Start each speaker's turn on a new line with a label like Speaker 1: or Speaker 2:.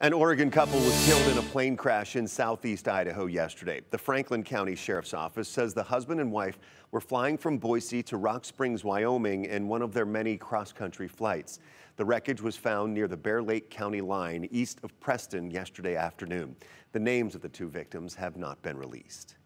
Speaker 1: An Oregon couple was killed in a plane crash in southeast Idaho yesterday. The Franklin County Sheriff's Office says the husband and wife were flying from Boise to Rock Springs, Wyoming in one of their many cross-country flights. The wreckage was found near the Bear Lake County line east of Preston yesterday afternoon. The names of the two victims have not been released.